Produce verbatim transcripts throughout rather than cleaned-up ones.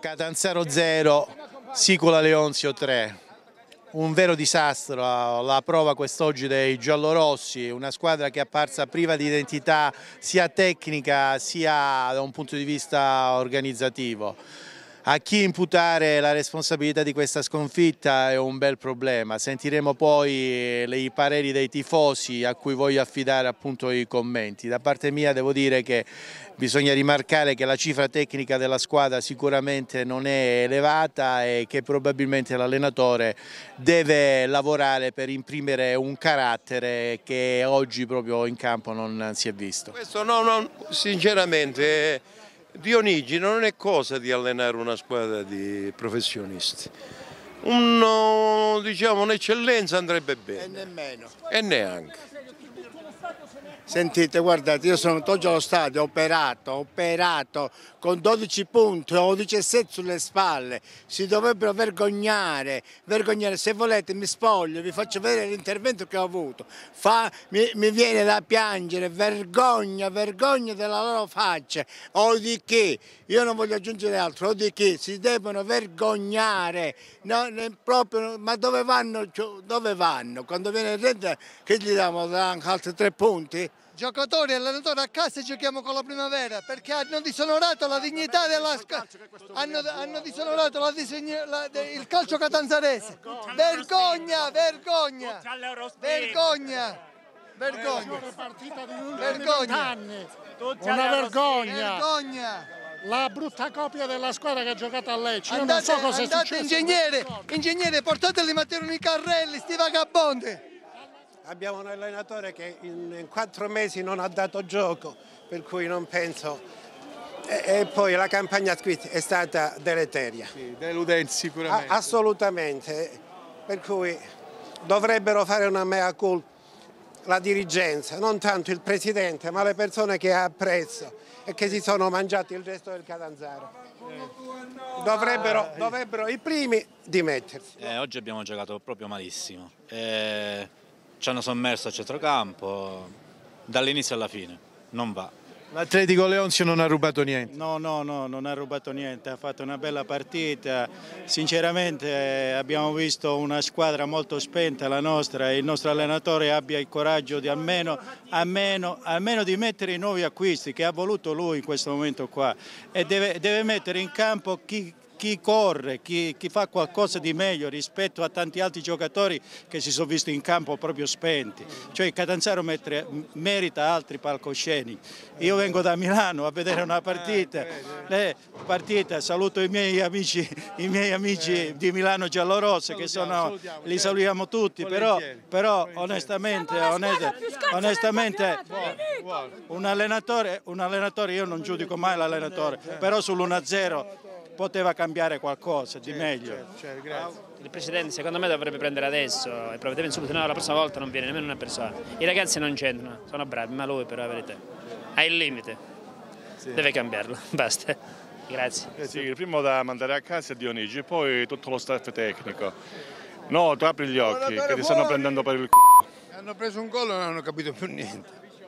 Catanzaro zero, Sicola Leonzio tre. Un vero disastro, la prova quest'oggi dei giallorossi, una squadra che è apparsa priva di identità sia tecnica sia da un punto di vista organizzativo. A chi imputare la responsabilità di questa sconfitta è un bel problema, sentiremo poi i pareri dei tifosi a cui voglio affidare appunto i commenti. Da parte mia devo dire che bisogna rimarcare che la cifra tecnica della squadra sicuramente non è elevata e che probabilmente l'allenatore deve lavorare per imprimere un carattere che oggi proprio in campo non si è visto. Questo no, no, sinceramente Dionigi non è cosa di allenare una squadra di professionisti. Uno, diciamo, un'eccellenza andrebbe bene. E nemmeno. E neanche. Sentite, guardate, io sono oggi allo stadio, ho operato, ho operato con dodici punti, ho diciassette sulle spalle, si dovrebbero vergognare, vergognare, se volete mi spoglio, vi faccio vedere l'intervento che ho avuto, Fa, mi, mi viene da piangere, vergogna, vergogna della loro faccia, o di chi, io non voglio aggiungere altro, o di chi, si devono vergognare, no, proprio, ma dove vanno, dove vanno? Quando viene il rente che gli diamo anche altri tre punti? Giocatori e allenatori a casa e giochiamo con la Primavera perché hanno disonorato la dignità della hanno, hanno disonorato la disegno, la, il calcio catanzarese. Vergogna, vergogna, vergogna, vergogna, vergogna, una vergogna. vergogna. La brutta copia della squadra che ha giocato a Lecce. Io andate, non so cosa è andate, successo. Ingegnere, ingegnere, portateli Matteo i carrelli, sti vagabondi. Abbiamo un allenatore che in, in quattro mesi non ha dato gioco, per cui non penso. E, e poi la campagna scritta è stata deleteria. Sì, deludente sicuramente. A, assolutamente, per cui dovrebbero fare una mea culpa la dirigenza, non tanto il presidente, ma le persone che ha appresso e che si sono mangiati il resto del Catanzaro. Dovrebbero, dovrebbero i primi dimettersi. Eh, oggi abbiamo giocato proprio malissimo. Eh... Ci hanno sommerso a centrocampo, dall'inizio alla fine, non va. L'Atletico Leonzio non ha rubato niente? No, no, no, non ha rubato niente, ha fatto una bella partita. Sinceramente eh, abbiamo visto una squadra molto spenta, la nostra, e il nostro allenatore abbia il coraggio di almeno, almeno, almeno di mettere i nuovi acquisti che ha voluto lui in questo momento qua e deve, deve mettere in campo chi chi corre, chi, chi fa qualcosa di meglio rispetto a tanti altri giocatori che si sono visti in campo proprio spenti. Cioè il Catanzaro mette, merita altri palcoscenici. Io vengo da Milano a vedere una partita, eh, partita saluto i miei amici, i miei amici di Milano giallorosse che sono, li salutiamo tutti, però, però onestamente, onestamente un allenatore, un allenatore, io non giudico mai l'allenatore, però sull'uno a zero poteva cambiare qualcosa di meglio. Certo, certo, il Presidente secondo me dovrebbe prendere adesso e provvedere subito, no, la prossima volta non viene nemmeno una persona. I ragazzi non c'entrano, sono bravi, ma lui per la verità ha il limite, sì. Deve cambiarlo, basta. Grazie. Sì, il primo da mandare a casa è Dionigi, poi tutto lo staff tecnico. No, tu apri gli occhi, che ti stanno prendendo per il c***o. Hanno preso un gol e non hanno capito più niente.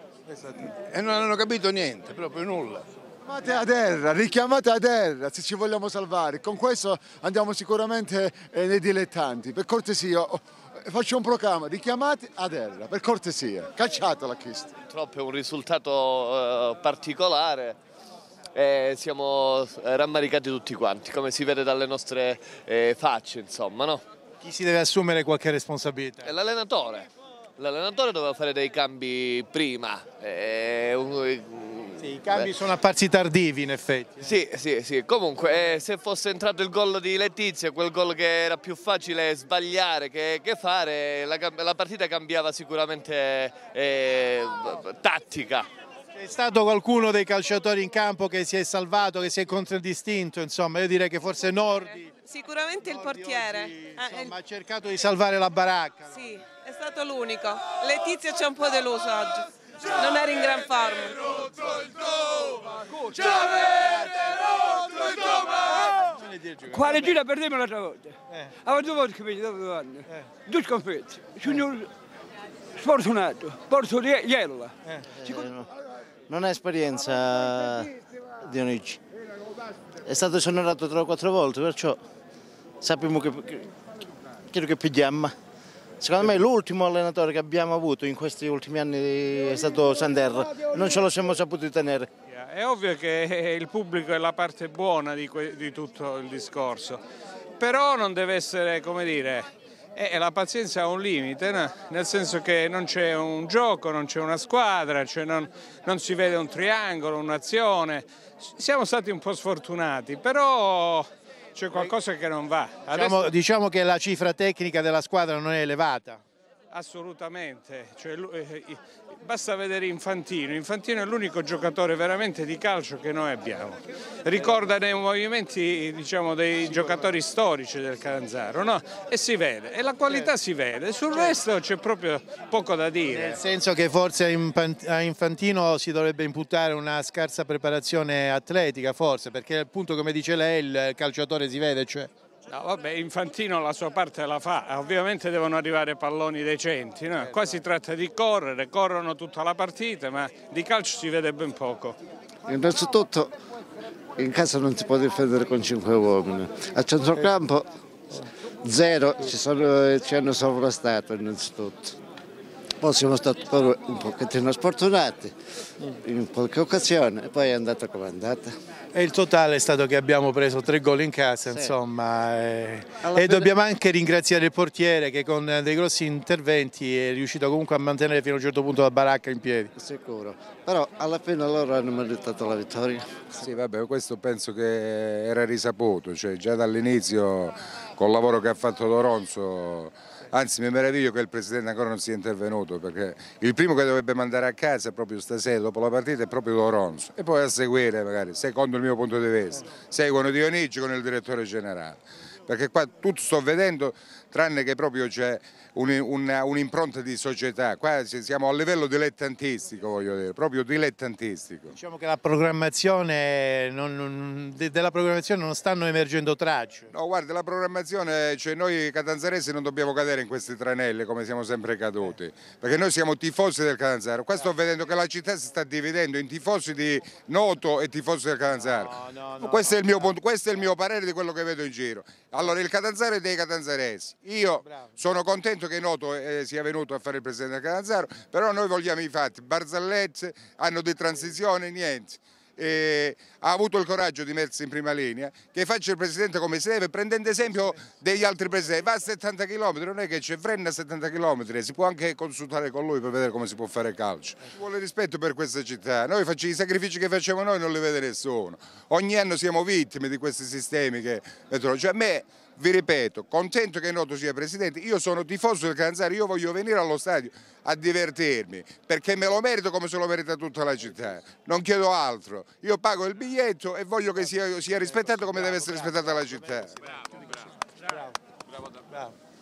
E non hanno capito niente, proprio nulla. Richiamate a terra, richiamate a terra se ci vogliamo salvare. Con questo andiamo sicuramente eh, nei dilettanti. Per cortesia, oh, faccio un proclama, richiamate a terra, per cortesia. Calciate l'acquisto. Purtroppo è un risultato eh, particolare. Eh, siamo rammaricati tutti quanti, come si vede dalle nostre eh, facce, insomma, no? Chi si deve assumere qualche responsabilità? L'allenatore. L'allenatore doveva fare dei cambi prima. Eh, un, Sì, i cambi Beh. sono apparsi tardivi in effetti. Sì, sì, sì. Comunque eh, se fosse entrato il gol di Letizia, quel gol che era più facile sbagliare che, che fare, la, la partita cambiava sicuramente eh, tattica. C'è stato qualcuno dei calciatori in campo che si è salvato, che si è contraddistinto, insomma, io direi che forse Nordi. Sicuramente il Nordi portiere. Oggi, insomma, ha cercato di salvare la baracca. Sì, è stato l'unico. Letizia ci ha un po' deluso oggi. Non era in gran forma. Quale gira perdemmo l'altra volta? Eh. Avevo due volte che dopo anni. Eh. Due sconfitte. Sono sfortunato. Porto Iella. Eh. Non è esperienza Dionigi. è stato esonerato tre o quattro volte, perciò sappiamo che, che, che, che pigliamo. Secondo me l'ultimo allenatore che abbiamo avuto in questi ultimi anni è stato Santerra, non ce lo siamo saputi tenere. È ovvio che il pubblico è la parte buona di, di tutto il discorso, però non deve essere, come dire, eh, la pazienza ha un limite, no? Nel senso che non c'è un gioco, non c'è una squadra, cioè non, non si vede un triangolo, un'azione. Siamo stati un po' sfortunati, però c'è qualcosa che non va. Adesso... Diciamo, diciamo che la cifra tecnica della squadra non è elevata. Assolutamente, cioè, basta vedere Infantino, Infantino è l'unico giocatore veramente di calcio che noi abbiamo, ricorda nei movimenti, diciamo, dei giocatori storici del Catanzaro, no? E si vede, e la qualità si vede, sul resto c'è proprio poco da dire. Nel senso che forse a Infantino si dovrebbe imputare una scarsa preparazione atletica, forse, perché appunto come dice lei il calciatore si vede, cioè... No, vabbè, Infantino la sua parte la fa, ovviamente devono arrivare palloni decenti, no? Qua si tratta di correre, corrono tutta la partita, ma di calcio si vede ben poco. Innanzitutto in casa non si può difendere con cinque uomini, a centrocampo zero, ci, sono, ci hanno sovrastato innanzitutto. Poi siamo stati un pochettino sfortunati in qualche occasione e poi è andata come è andata. E il totale è stato che abbiamo preso tre gol in casa, sì. Insomma, e, e fine... dobbiamo anche ringraziare il portiere che con dei grossi interventi è riuscito comunque a mantenere fino a un certo punto la baracca in piedi. Sicuro, però alla fine loro hanno meritato la vittoria. Sì, vabbè, questo penso che era risaputo, cioè già dall'inizio col lavoro che ha fatto Loronzo. Anzi, mi meraviglio che il Presidente ancora non sia intervenuto, perché il primo che dovrebbe mandare a casa proprio stasera dopo la partita è proprio Loronzo, e poi a seguire magari, secondo il mio punto di vista, seguono Dionigi con il direttore generale, perché qua tutto sto vedendo tranne che proprio c'è un'impronta di società, qua siamo a livello dilettantistico, voglio dire, proprio dilettantistico. Diciamo che la programmazione non, non, della programmazione non stanno emergendo tracce. No, guarda, la programmazione, cioè noi catanzaresi non dobbiamo cadere in questi tranelli come siamo sempre caduti, perché noi siamo tifosi del Catanzaro. Qua sto vedendo che la città si sta dividendo in tifosi di Noto e tifosi del Catanzaro. No, no, no, questo, no, è il mio punto, questo è il mio parere di quello che vedo in giro. Allora, il Catanzaro è dei catanzaresi. Io Bravo. sono contento che Noto eh, sia venuto a fare il Presidente del Catanzaro, però noi vogliamo i fatti, barzellette, anno di transizione, niente. Eh, ha avuto il coraggio di mettersi in prima linea, che faccia il Presidente come si deve, prendendo esempio degli altri Presidenti. Va a settanta chilometri, non è che c'è frena a settanta chilometri, si può anche consultare con lui per vedere come si può fare calcio. Ci vuole rispetto per questa città, noi facciamo i sacrifici che facciamo noi, non li vede nessuno. Ogni anno siamo vittime di questi sistemi che... Cioè, a me, vi ripeto, contento che Noto sia Presidente, io sono tifoso del Catanzaro, io voglio venire allo stadio a divertirmi, perché me lo merito come se lo merita tutta la città, non chiedo altro, io pago il biglietto e voglio che sia, sia rispettato come deve essere rispettata la città. Bravo, bravo, bravo.